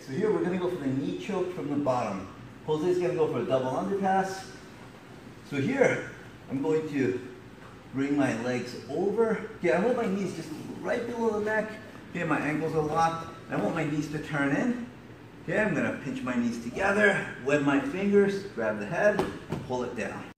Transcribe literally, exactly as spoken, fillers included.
so here we're gonna go for the knee choke from the bottom. Jose's gonna go for a double underpass. So here, I'm going to bring my legs over. Okay, I want my knees just right below the neck. Okay, my ankles are locked. I want my knees to turn in. Okay, I'm gonna pinch my knees together, web my fingers, grab the head, pull it down.